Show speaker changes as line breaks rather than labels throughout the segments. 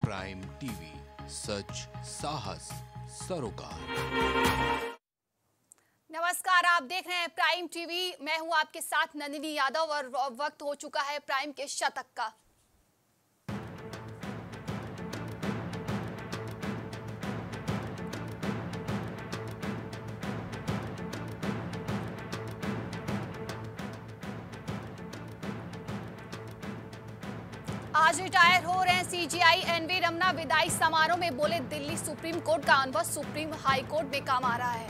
Prime TV, सच साहस सरोकार।
नमस्कार, आप देख रहे हैं प्राइम टीवी। मैं हूं आपके साथ नंदिनी यादव और वक्त हो चुका है प्राइम के शतक का। आज रिटायर हो रहे हैं सीजीआई एनवी रमना विदाई समारोह में बोले, दिल्ली सुप्रीम कोर्ट का अनुभव सुप्रीम हाई कोर्ट में काम आ रहा है।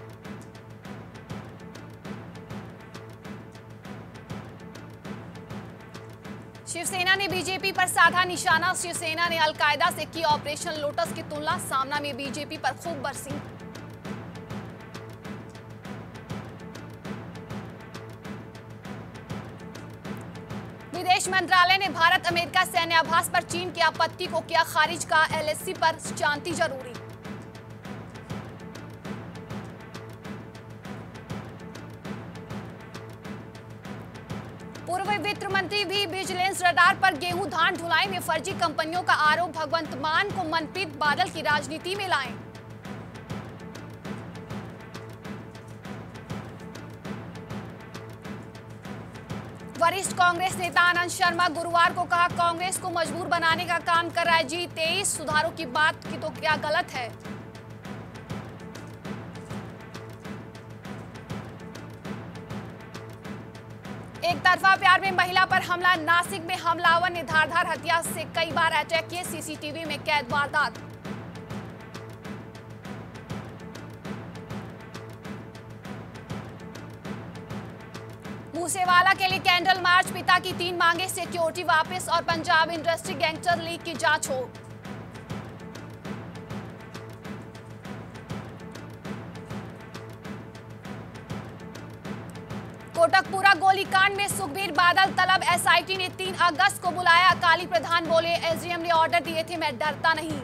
शिवसेना ने बीजेपी पर साधा निशाना। शिवसेना ने अलकायदा से की ऑपरेशन लोटस की तुलना। सामना में बीजेपी पर खूब बरसी। विदेश मंत्रालय ने भारत अमेरिका सैन्य अभ्यास पर चीन की आपत्ति को किया खारिज। का एलएसी पर शांति जरूरी। पूर्व वित्त मंत्री भी विजिलेंस रडार पर। गेहूं धान ढुलाई में फर्जी कंपनियों का आरोप। भगवंत मान को मनप्रीत बादल की राजनीति में लाएं। वरिष्ठ कांग्रेस नेता आनंद शर्मा गुरुवार को कहा, कांग्रेस को मजबूर बनाने का काम कर रहा है G23। सुधारों की बात की तो क्या गलत है। एक तरफा प्यार में महिला पर हमला। नासिक में हमलावर ने धारदार हथियार से कई बार अटैक किए। सीसीटीवी में कैद वारदात। मूसेवाला के लिए कैंडल मार्च। पिता की 3 मांगे, सिक्योरिटी वापस और पंजाब इंडस्ट्री गैंगस्टर लीग की जांच हो। कोटकपुरा गोलीकांड में सुखबीर बादल तलब। एसआईटी ने 3 अगस्त को बुलाया। अकाली प्रधान बोले, एसडीएम ने ऑर्डर दिए थे, मैं डरता नहीं।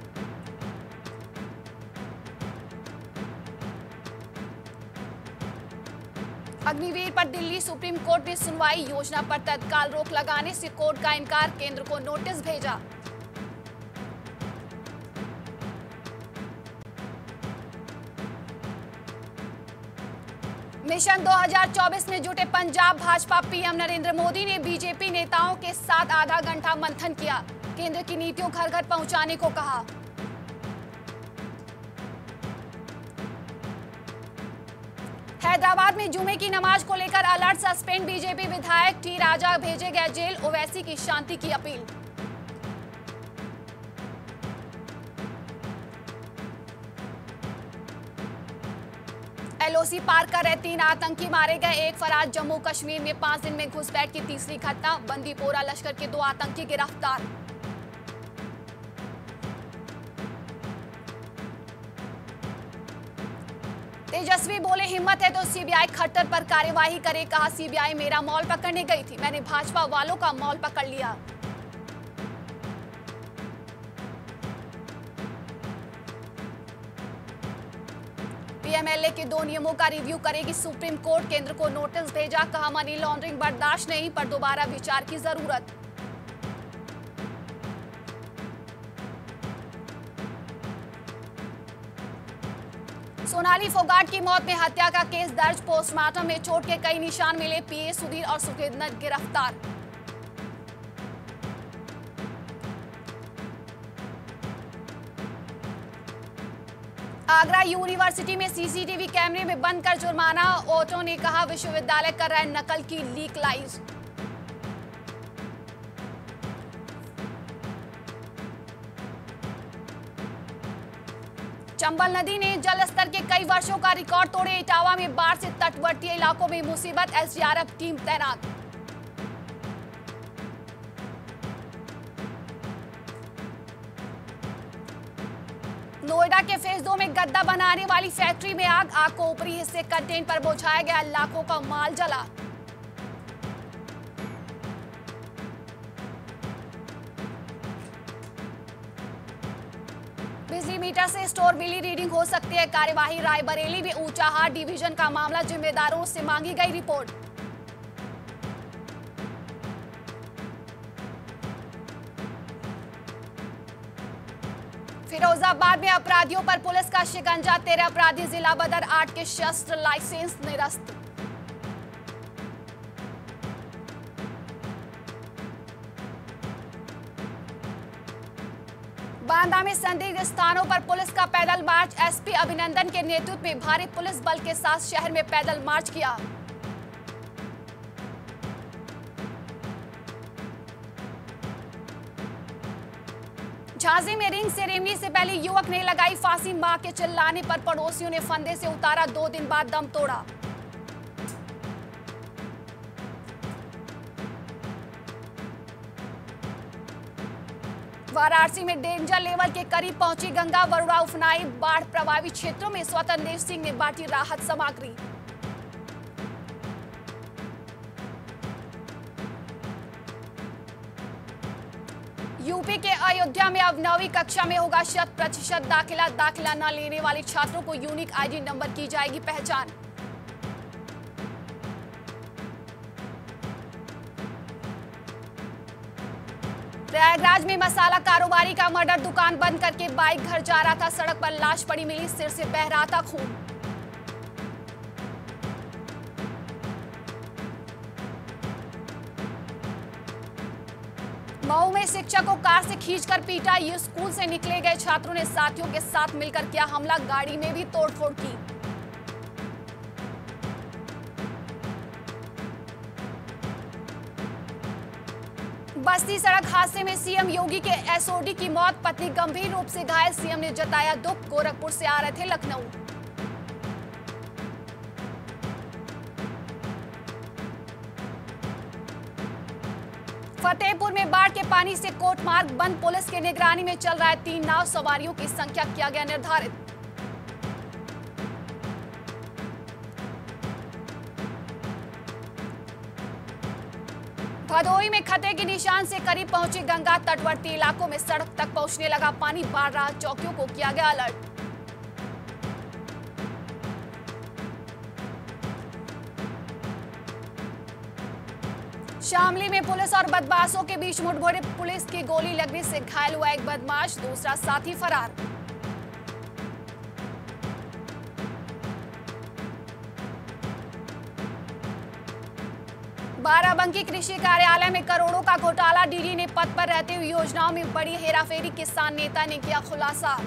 अग्निवीर पर दिल्ली सुप्रीम कोर्ट में सुनवाई। योजना पर तत्काल रोक लगाने से कोर्ट का इनकार। केंद्र को नोटिस भेजा। मिशन 2024 में जुटे पंजाब भाजपा। पीएम नरेंद्र मोदी ने बीजेपी नेताओं के साथ आधा घंटा मंथन किया। केंद्र की नीतियों घर घर पहुंचाने को कहा। हैदराबाद में जुमे की नमाज को लेकर अलर्ट। सस्पेंड बीजेपी विधायक टी राजा भेजे गए जेल। ओवैसी की शांति की अपील। एलओसी पार कर रहे 3 आतंकी मारे गए। एक फरार। जम्मू कश्मीर में 5 दिन में घुसपैठ की तीसरी घटना। बंदीपोरा लश्कर के 2 आतंकी गिरफ्तार। तेजस्वी बोले, हिम्मत है तो सीबीआई खट्टर पर कार्यवाही करे। कहा, सीबीआई मेरा मॉल पकड़ने गई थी, मैंने भाजपा वालों का मॉल पकड़ लिया। पीएमएलए के 2 नियमों का रिव्यू करेगी सुप्रीम कोर्ट। केंद्र को नोटिस भेजा। कहा, मनी लॉन्ड्रिंग बर्दाश्त नहीं, पर दोबारा विचार की जरूरत। सोनाली फोगाट की मौत में हत्या का केस दर्ज। पोस्टमार्टम में चोट के कई निशान मिले। पीए सुधीर और सुखेंद्र गिरफ्तार। आगरा यूनिवर्सिटी में सीसीटीवी कैमरे में बंद कर जुर्माना। ओटो ने कहा, विश्वविद्यालय कर रहा है नकल की लीक लाइज। चंबल नदी ने जलस्तर के कई वर्षों का रिकॉर्ड तोड़े। इटावा में बाढ़ से तटवर्ती इलाकों में मुसीबत। एसडीआरएफ टीम तैनात। नोएडा के फेज 2 में गद्दा बनाने वाली फैक्ट्री में आग को ऊपरी हिस्से कंटेन पर पहुंचाया गया। लाखों का माल जला। बिजली मीटर से स्टोर बिजली रीडिंग हो सकती है। कार्यवाही। रायबरेली में ऊंचाहार डिवीजन का मामला। जिम्मेदारों से मांगी गई रिपोर्ट। फिरोजाबाद में अपराधियों पर पुलिस का शिकंजा, 13 अपराधी जिला बदर, 8 के शस्त्र लाइसेंस निरस्त। बांदा में संदिग्ध स्थानों पर पुलिस का पैदल मार्च, एसपी अभिनंदन के नेतृत्व में भारी पुलिस बल के साथ शहर में पैदल मार्च किया। झांसी में रिंग सेरेमनी से पहले युवक ने लगाई फांसी, मां के चिल्लाने पर पड़ोसियों ने फंदे से उतारा, 2 दिन बाद दम तोड़ा। वाराणसी में डेंजर लेवल के करीब पहुंची गंगा, बरुआ उफनाई, बाढ़ प्रभावित क्षेत्रों में स्वतंत्र देव सिंह ने बांटी राहत सामग्री। यूपी के अयोध्या में अब 9वीं कक्षा में होगा 100% दाखिला, दाखिला न लेने वाले छात्रों को यूनिक आईडी नंबर की जाएगी पहचान। प्रयागराज में मसाला कारोबारी का मर्डर, दुकान बंद करके बाइक घर जा रहा था, सड़क पर लाश पड़ी मिली, सिर से बह रहा था खून। मऊ में शिक्षक को कार से खींचकर पीटा, ये स्कूल से निकले गए छात्रों ने साथियों के साथ मिलकर किया हमला, गाड़ी में भी तोड़फोड़ की। बस्ती सड़क हादसे में सीएम योगी के एसओडी की मौत, पत्नी गंभीर रूप से घायल, सीएम ने जताया दुख, गोरखपुर से आ रहे थे लखनऊ। फतेहपुर में बाढ़ के पानी से कोट मार्ग बंद, पुलिस के निगरानी में चल रहा है 3 नाव, सवारियों की संख्या किया गया निर्धारित। भदोही में खतरे के निशान से करीब पहुंची गंगा, तटवर्ती इलाकों में सड़क तक पहुंचने लगा पानी, बाढ़ राहत चौकियों को किया गया अलर्ट। शामली में पुलिस और बदमाशों के बीच मुठभेड़, पुलिस की गोली लगने से घायल हुआ एक बदमाश, दूसरा साथी फरार। बाराबंकी कृषि कार्यालय में करोड़ों का घोटाला, डीडी ने पद पर रहते हुए योजनाओं में बड़ी हेराफेरी, किसान नेता ने किया खुलासा।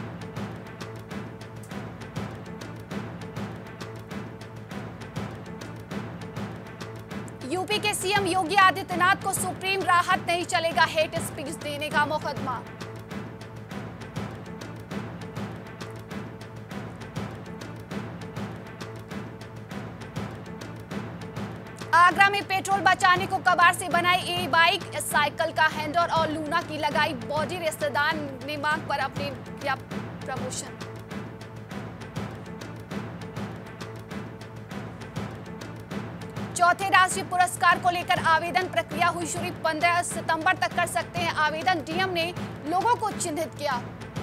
यूपी के सीएम योगी आदित्यनाथ को सुप्रीम राहत, नहीं चलेगा हेट स्पीच देने का मुकदमा। आगरा में पेट्रोल बचाने को कबाड़ से बनाई ई बाइक, साइकिल का हैंडल और लूना की लगाई बॉडी, रिश्तेदार ने मांग पर अपने किया प्रमोशन। चौथे राष्ट्रीय पुरस्कार को लेकर आवेदन प्रक्रिया हुई शुरू, 15 सितंबर तक कर सकते हैं आवेदन, डीएम ने लोगों को चिन्हित किया।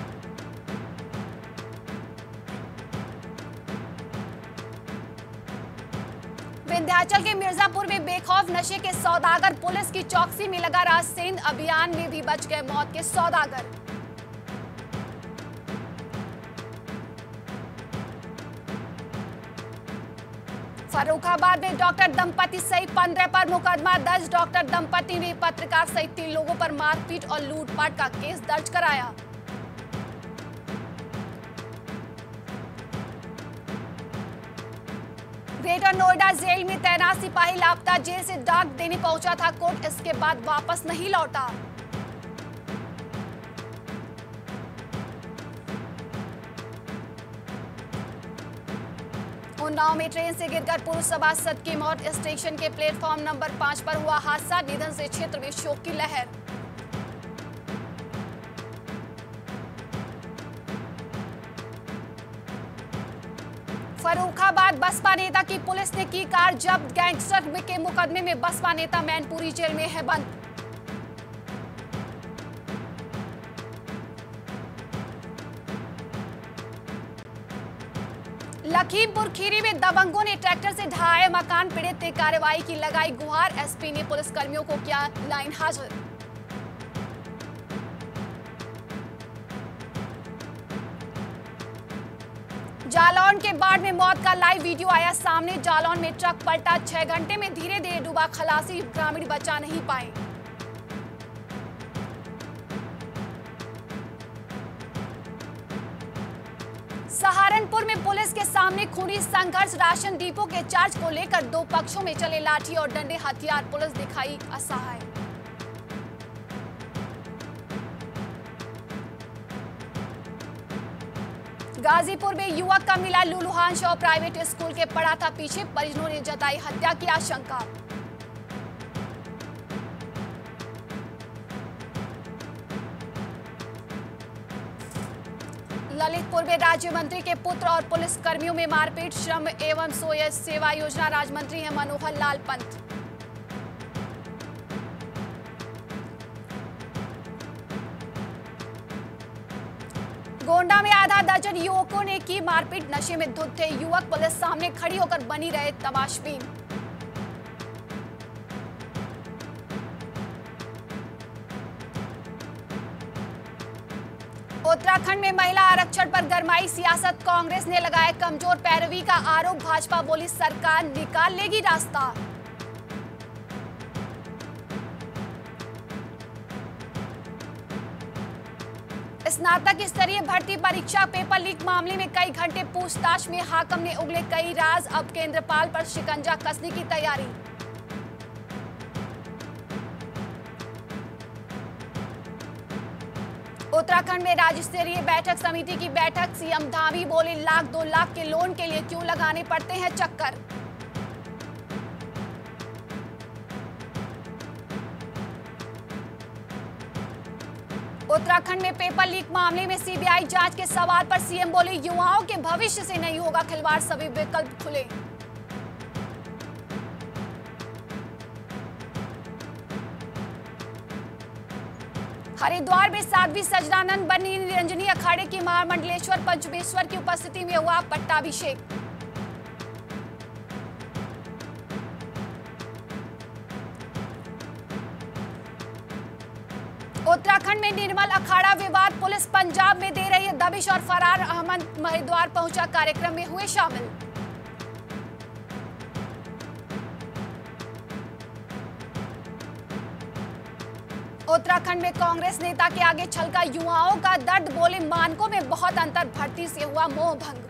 विंध्याचल के मिर्जापुर में बेखौफ नशे के सौदागर, पुलिस की चौकसी में लगा रहा सेंध, अभियान में भी बच गए मौत के सौदागर। फर्रुखाबाद में डॉक्टर दंपति सहित 15 पर मुकदमा दर्ज, डॉक्टर दंपति ने पत्रकार सहित 3 लोगों पर मारपीट और लूटपाट का केस दर्ज कराया। ग्रेटर नोएडा जेल में तैनात सिपाही लापता, जेल से डाक देने पहुंचा था कोर्ट, इसके बाद वापस नहीं लौटा। उन्नाव में ट्रेन से गिरकर पूर्व सभासद की मौत, स्टेशन के प्लेटफॉर्म नंबर 5 पर हुआ हादसा, निधन से क्षेत्र में शोक की लहर। फर्रुखाबाद बसपा नेता की पुलिस ने की कार जब्त, गैंगस्टर के मुकदमे में बसपा नेता मैनपुरी जेल में है बंद। लखीमपुर खीरी में दबंगों ने ट्रैक्टर से ढहाए मकान, पीड़ित ने कार्रवाई की लगाई गुहार, एसपी ने पुलिसकर्मियों को किया लाइन हाजिर। जालौन के बाढ़ में मौत का लाइव वीडियो आया सामने। जालौन में ट्रक पलटा, 6 घंटे में धीरे धीरे डूबा, खलासी ग्रामीण बचा नहीं पाए। सहारनपुर में पुलिस के सामने खूनी संघर्ष, राशन डिपो के चार्ज को लेकर 2 पक्षों में चले लाठी और डंडे हथियार, पुलिस दिखाई असहाय। गाजीपुर में युवक का मिला लुलुहान और प्राइवेट स्कूल के पढ़ा था पीछे, परिजनों ने जताई हत्या की आशंका। ललितपुर में राज्य मंत्री के पुत्र और पुलिस कर्मियों में मारपीट, श्रम एवं सेवा योजना राज्य मंत्री हैं मनोहर लाल पंत। गोंडा में आधा दर्जन युवकों ने की मारपीट, नशे में धुत थे युवक, पुलिस सामने खड़ी होकर बनी रहे तमाशबीन। उत्तराखंड में महिला आरक्षण पर गरमाई सियासत, कांग्रेस ने लगाया कमजोर पैरवी का आरोप, भाजपा बोली सरकार निकाल लेगी रास्ता। स्नातक स्तरीय भर्ती परीक्षा पेपर लीक मामले में कई घंटे पूछताछ में हाकम ने उगले कई राज, अब केंद्रपाल पर शिकंजा कसने की तैयारी। उत्तराखंड में राज्य स्तरीय बैठक समिति की बैठक, सीएम धामी बोले 1-2 लाख के लोन के लिए क्यों लगाने पड़ते हैं चक्कर। उत्तराखंड में पेपर लीक मामले में सीबीआई जांच के सवाल पर सीएम बोले युवाओं के भविष्य से नहीं होगा खिलवाड़, सभी विकल्प खुले। हरिद्वार में साध्वी सजदानंद बनी निरंजनी अखाड़े की महामंडलेश्वर पंचमेश्वर की उपस्थिति में हुआ पट्टाभिषेक। उत्तराखंड में निर्मल अखाड़ा विवाद, पुलिस पंजाब में दे रही है दबिश और फरार अहमद हरिद्वार पहुंचा, कार्यक्रम में हुए शामिल। उत्तराखंड में कांग्रेस नेता के आगे छलका युवाओं का दर्द, बोले मानकों में बहुत अंतर, भर्ती से हुआ मोह भंग।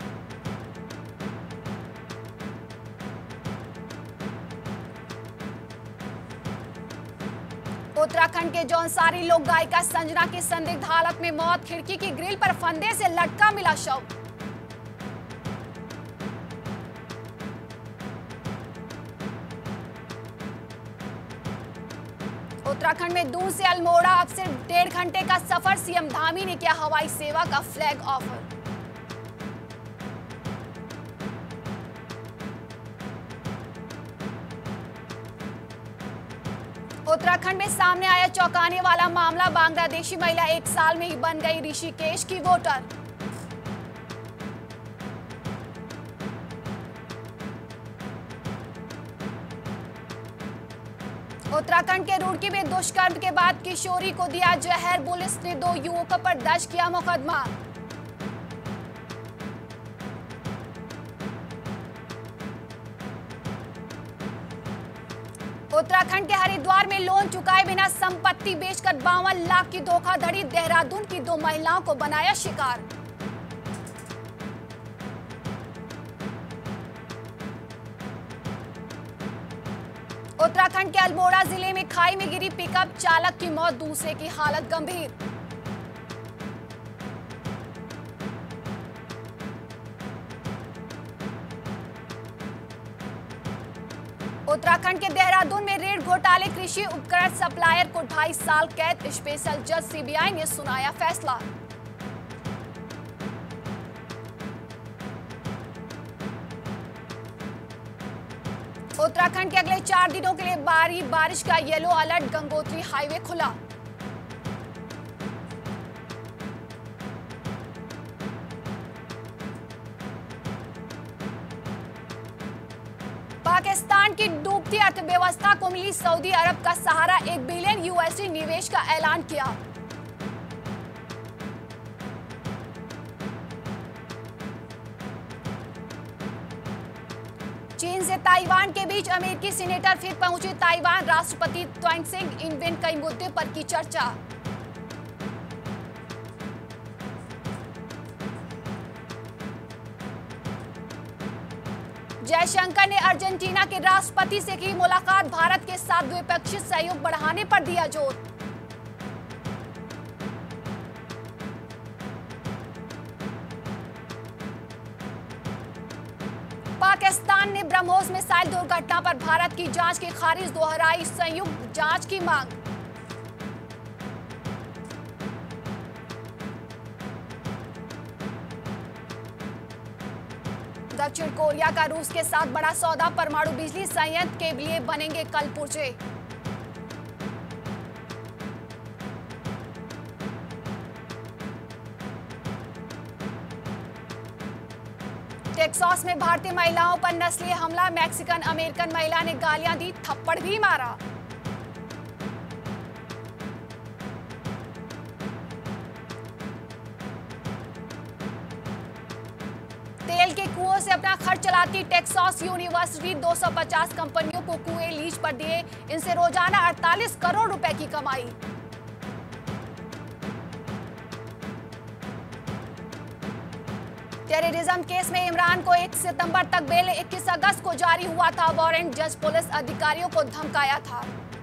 उत्तराखंड के जौनसारी लोक गायिका संजना की संदिग्ध हालत में मौत, खिड़की की ग्रिल पर फंदे से लटका मिला शव। उत्तराखंड में दून से अल्मोड़ा अब सिर्फ 1.5 घंटे का सफर, सीएम धामी ने किया हवाई सेवा का फ्लैग ऑफर। उत्तराखंड में सामने आया चौंकाने वाला मामला, बांग्लादेशी महिला 1 साल में ही बन गई ऋषिकेश की वोटर। उत्तराखंड के रुड़की में दुष्कर्म के बाद किशोरी को दिया जहर, पुलिस ने 2 युवकों पर दर्ज किया मुकदमा। उत्तराखंड के हरिद्वार में लोन चुकाए बिना संपत्ति बेचकर 52 लाख की धोखाधड़ी, देहरादून की 2 महिलाओं को बनाया शिकार। उत्तराखंड के अल्मोड़ा जिले में खाई में गिरी पिकअप, चालक की मौत, दूसरे की हालत गंभीर। उत्तराखंड के देहरादून में रेड घोटाले, कृषि उपकरण सप्लायर को 2.5 साल कैद, स्पेशल जज सीबीआई ने सुनाया फैसला। उत्तराखंड के अगले 4 दिनों के लिए भारी बारिश का येलो अलर्ट, गंगोत्री हाईवे खुला। पाकिस्तान की डूबती अर्थव्यवस्था को मिली सऊदी अरब का सहारा, 1 बिलियन यूएसडी निवेश का ऐलान किया। चीन से ताइवान के बीच अमेरिकी सीनेटर फिर पहुंचे ताइवान, राष्ट्रपति त्साई इन-वेन कई मुद्दे पर की चर्चा। जयशंकर ने अर्जेंटीना के राष्ट्रपति से की मुलाकात, भारत के साथ द्विपक्षीय सहयोग बढ़ाने पर दिया जोर। पाकिस्तान ने ब्रह्मोस मिसाइल दुर्घटना पर भारत की जांच की खारिज, दोहराई संयुक्त जांच की मांग। दक्षिण कोरिया का रूस के साथ बड़ा सौदा, परमाणु बिजली संयंत्र के लिए बनेंगे कल पुर्जे। टेक्सास में भारतीय महिलाओं पर नस्लीय हमला, मैक्सिकन अमेरिकन महिला ने गालियां दी, थप्पड़ भी मारा। तेल के कुओं से अपना खर्च चलाती टेक्सास यूनिवर्सिटी, 250 कंपनियों को कुएं लीज पर दिए, इनसे रोजाना 48 करोड़ रुपए की कमाई। टेररिज्म केस में इमरान को 1 सितंबर तक बेल, 21 अगस्त को जारी हुआ था वारंट, जज पुलिस अधिकारियों को धमकाया था।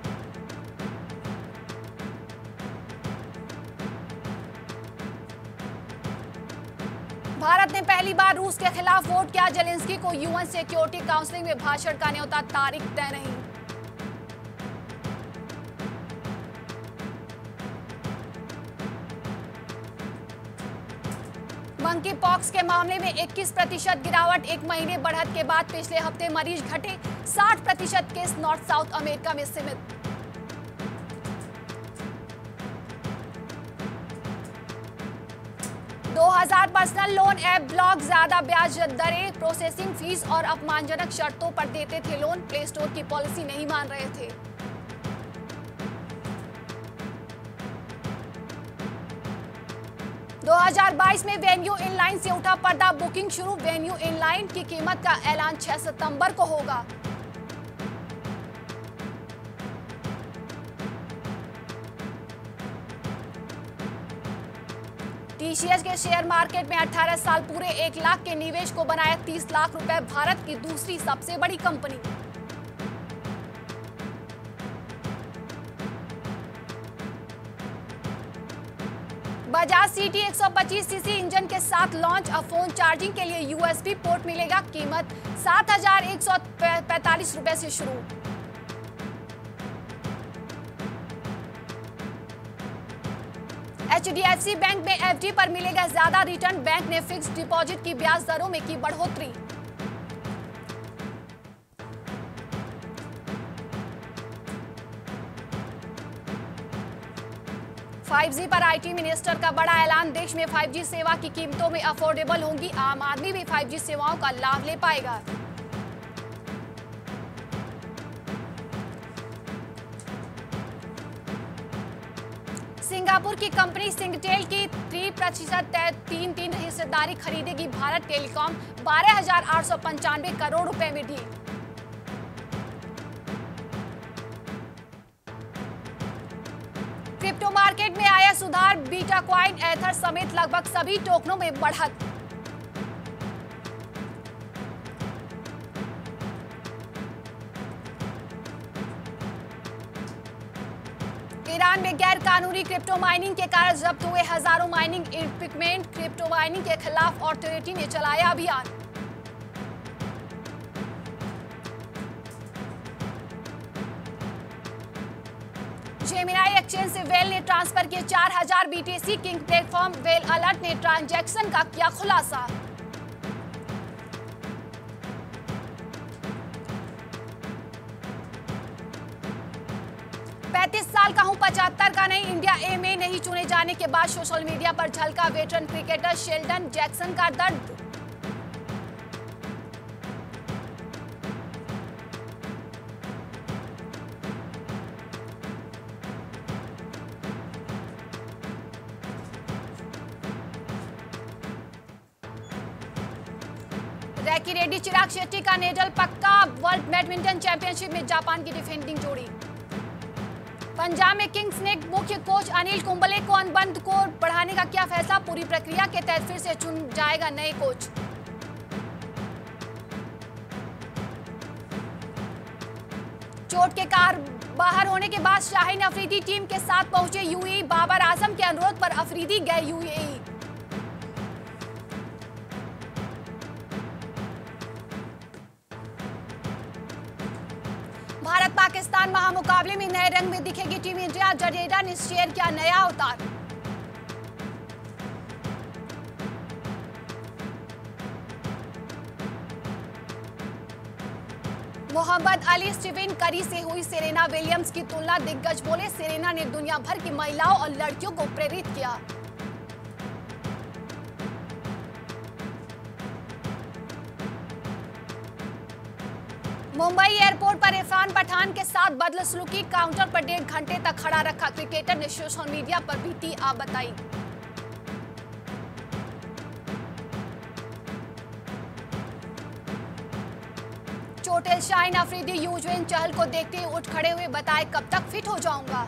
भारत ने पहली बार रूस के खिलाफ वोट किया, जेलेंस्की को यूएन सिक्योरिटी काउंसिल में भाषण का न्योता, तारीख तय नहीं। मंकी पॉक्स के मामले में 21% गिरावट, 1 महीने बढ़त के बाद पिछले हफ्ते मरीज घटे, 60% केस नॉर्थ साउथ अमेरिका में सीमित। दो 2000 पर्सनल लोन ऐप ब्लॉक, ज्यादा ब्याज दरें, प्रोसेसिंग फीस और अपमानजनक शर्तों पर देते थे लोन, प्ले स्टोर की पॉलिसी नहीं मान रहे थे। दो 2022 में वेन्यू इनलाइन से उठा पर्दा, बुकिंग शुरू, वेन्यू इनलाइन की कीमत का ऐलान 6 सितंबर को होगा। टीसीएस के शेयर मार्केट में 18 साल पूरे, 1 लाख के निवेश को बनाया 30 लाख रुपए, भारत की दूसरी सबसे बड़ी कंपनी। बजाज सीटी 125 सीसी इंजन के साथ लॉन्च, अब फोन चार्जिंग के लिए यूएसबी पोर्ट मिलेगा, कीमत 7,145 रुपए से शुरू। एचडीएफसी बैंक में एफडी पर मिलेगा ज्यादा रिटर्न, बैंक ने फिक्स्ड डिपॉजिट की ब्याज दरों में की बढ़ोतरी। फाइव-जी पर आईटी मिनिस्टर का बड़ा ऐलान, देश में 5G सेवा की कीमतों में अफोर्डेबल होंगी, आम आदमी भी 5G सेवाओं का लाभ ले पाएगा। सिंगापुर की कंपनी सिंगटेल की 3% 3 हिस्सेदारी खरीदेगी भारत टेलीकॉम, 12,895 करोड़ रुपए में डील। क्रिप्टो मार्केट में आया सुधार, बीटाकॉइन, एथर समेत लगभग सभी टोकनों में बढ़त। ईरान में गैर कानूनी क्रिप्टो माइनिंग के कारण जब्त हुए हजारों माइनिंग इक्विपमेंट, क्रिप्टो माइनिंग के खिलाफ अथॉरिटी ने चलाया अभियान। जेमिनाई एक्सचेंज से वेल ने ट्रांसफर किए 4000 BTC, king platform whale alert ने ट्रांजैक्शन का किया खुलासा। साल का हूं 75 का नहीं, इंडिया ए में नहीं चुने जाने के बाद सोशल मीडिया पर झलका वेटरन क्रिकेटर शेल्डन जैक्सन का दर्द। रैंकी रेड्डी चिराग शेट्टी का नेडल पक्का, वर्ल्ड बैडमिंटन चैंपियनशिप में जापान की डिफेंडिंग जोड़ी। पंजाब में किंग्स ने मुख्य कोच अनिल कुंबले को अनुबंध को बढ़ाने का किया फैसला, पूरी प्रक्रिया के तहत फिर से चुन जाएगा नए कोच। चोट के कारण बाहर होने के बाद शाहीन अफरीदी टीम के साथ पहुंचे यूएई, बाबर आजम के अनुरोध पर अफरीदी गए यूएई। भारत पाकिस्तान महामुकाबले में नए रंग में दिखेगी टीम इंडिया, जडेजा ने शेयर किया नया अवतार। मोहम्मद अली स्टीवन करी से हुई सेरेना विलियम्स की तुलना, दिग्गज बोले सेरेना ने दुनिया भर की महिलाओं और लड़कियों को प्रेरित किया। मुंबई एयरपोर्ट पर इरफान पठान के साथ बदसलूकी, काउंटर पर 1.5 घंटे तक खड़ा रखा, क्रिकेटर ने सोशल मीडिया पर बीती आप बताई। चोटिल शाहीन अफरीदी युजवेंद्र चहल को देखते ही उठ खड़े हुए, बताए कब तक फिट हो जाऊंगा।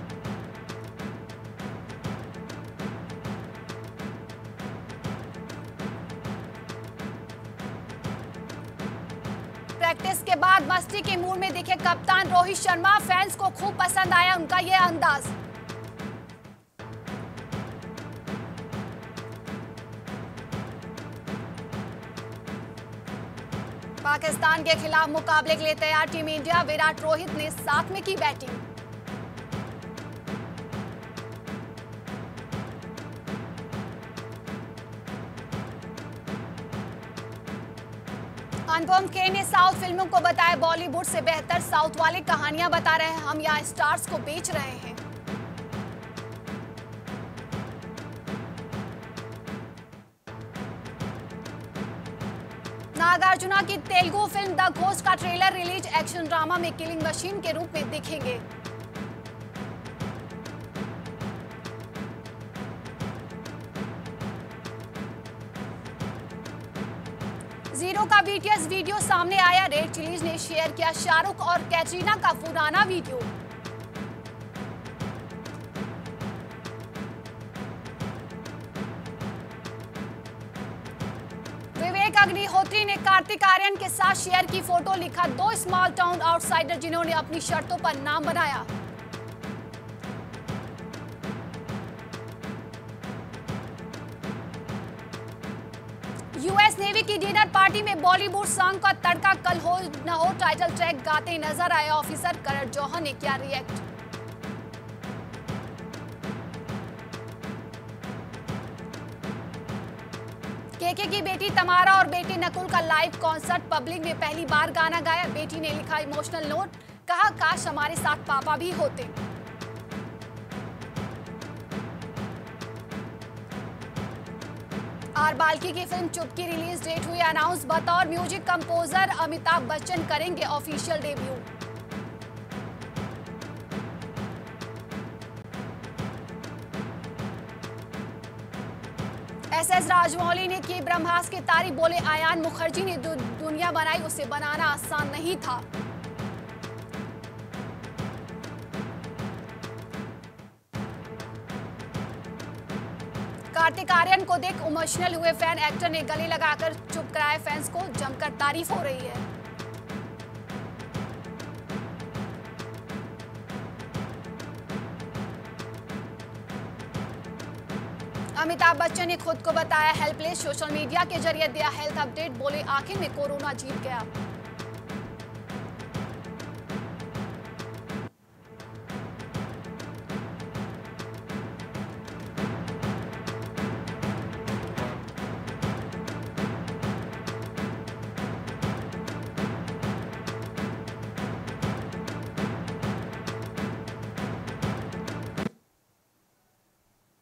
प्रैक्टिस के बाद मस्ती के मूड में दिखे कप्तान रोहित शर्मा, फैंस को खूब पसंद आया उनका यह अंदाज। पाकिस्तान के खिलाफ मुकाबले के लिए तैयार टीम इंडिया, विराट रोहित ने साथ में की बैटिंग। अनुपम खेर ने साउथ फिल्मों को बताया बॉलीवुड से बेहतर, साउथ वाले कहानियां बता रहे हैं, हम यहाँ स्टार्स को बेच रहे हैं। नागार्जुना की तेलुगु फिल्म द घोस्ट का ट्रेलर रिलीज, एक्शन ड्रामा में किलिंग मशीन के रूप में दिखेंगे। जीरो का बीटीएस वीडियो सामने आया, रेड चिलीज ने शेयर किया शाहरुख और कैटरीना का पुराना वीडियो। विवेक अग्निहोत्री ने कार्तिक आर्यन के साथ शेयर की फोटो, लिखा 2 स्मॉल टाउन आउटसाइडर जिन्होंने अपनी शर्तों पर नाम बनाया। यूएस नेवी की डिनर पार्टी में बॉलीवुड सॉन्ग का तड़का, कल हो न हो टाइटल ट्रैक गाते नजर आए ऑफिसर, करण जौहर ने किया रिएक्ट। केके की बेटी तमारा और बेटे नकुल का लाइव कॉन्सर्ट, पब्लिक में पहली बार गाना गाया, बेटी ने लिखा इमोशनल नोट, कहा काश हमारे साथ पापा भी होते। आर बाल्की की फिल्म चुप की रिलीज डेट हुई अनाउंस, बतौर म्यूजिक कंपोजर अमिताभ बच्चन करेंगे ऑफिशियल डेब्यू। एसएस राजमौली ने की ब्रह्मास्त्र की तारीफ, बोले आयान मुखर्जी ने दुनिया बनाई, उसे बनाना आसान नहीं था। कार्तिक आर्यन को देख इमोशनल हुए फैन, एक्टर ने गले लगाकर चुप कराए फैंस को, जमकर तारीफ हो रही है। अमिताभ बच्चन ने खुद को बताया हेल्पलेस, सोशल मीडिया के जरिए दिया हेल्थ अपडेट, बोले आखिर में कोरोना जीत गया।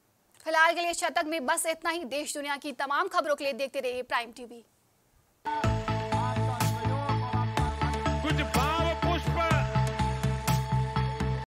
फिलहाल के लिए शतक में बस इतना ही। देश दुनिया की तमाम खबरों के लिए देखते रहिए प्राइम टीवी।